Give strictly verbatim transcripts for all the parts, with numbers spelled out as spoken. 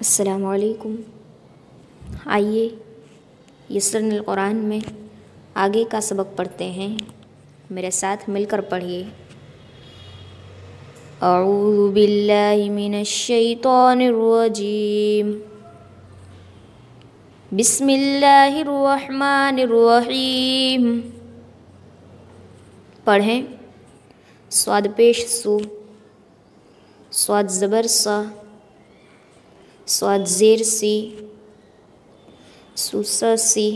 अस्सलामु अलैकुम। आइए यसरनुल कुरान में आगे का सबक पढ़ते हैं। मेरे साथ मिलकर पढ़िए। अऊज़ु बिल्लाहि मिनश शैतानिर रजीम। बिस्मिल्लाहिर रहमानिर रहीम। पढ़ें। स्वाद पेश सु, स्वाद ज़बर सा, स्वाद ज़ेर सी, सुसा सी,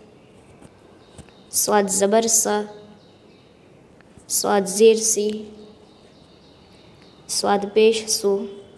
स्वाद ज़बर सा, स्वाद ज़ेर सी, स्वाद पेश सु,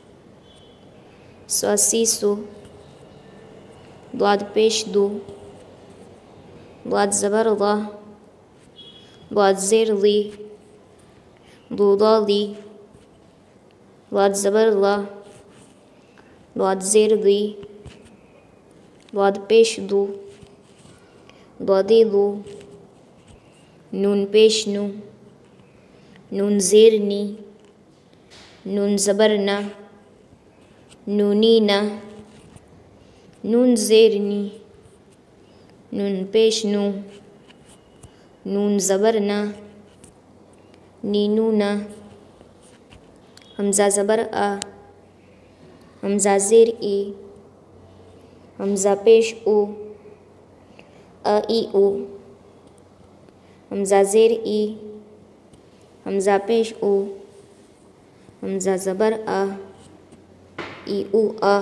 स्वासी सु, द्वाद पेश दो, द्वाद ज़बर दा, द्वाद ज़ेर दी, दूदा दी, द्वाद ज़बर दा, द्वाद ज़ेर दी, द्वाद पेश दो, द्वादे दो, नून पेश नू, नून ज़ेर नी, नून ज़बर ना, नूनी ना, नून ज़ेर नी, नून पेश नू, नून ज़बर ना, नीनू ना, हमज़ा ज़बर आ, हमज़ा ज़ेर ई, हमज़ा पेश ओ, अ ई ओ, हमज़ा ज़ेर ई, हमज़ा पेश ओ, हमज़ा ज़बर आ, ई उ आ।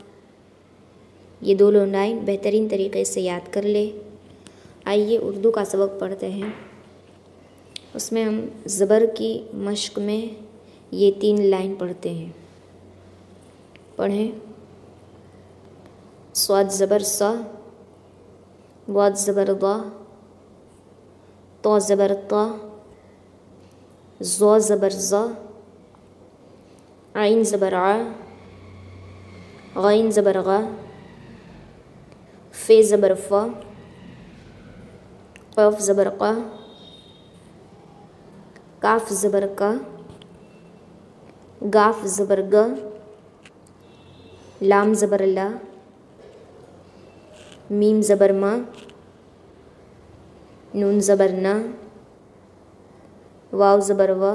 ये दोनों लाइन बेहतरीन तरीके से याद कर ले। आइए उर्दू का सबक पढ़ते हैं। उसमें हम ज़बर की मश्क में ये तीन लाइन पढ़ते हैं। पढ़ें। स्वाद ज़बर सा, वाद ज़बर दा, तो ज़बर ता, ज़ो ज़बर ज़ा, आइन ज़बर आ, गैन ज़बर गा, फे ज़बर फ़ा, क़ाफ ज़बर क़ा, काफ ज़बर का, गाफ ज़बर गा, लाम ज़बर ला, मीम ज़बर मा, नून ज़बर ना, वाव ज़बर वा,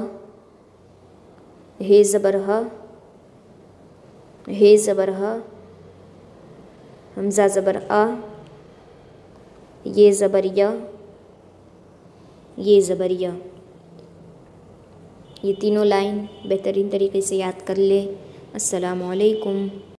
हे ज़बर हा, हे ज़बर हा, हमज़ा ज़बर आ, ये ज़बर या, ये ज़बर या। ये तीनों लाइन बेहतरीन तरीके से याद कर ले। अस्सलामु अलैकुम।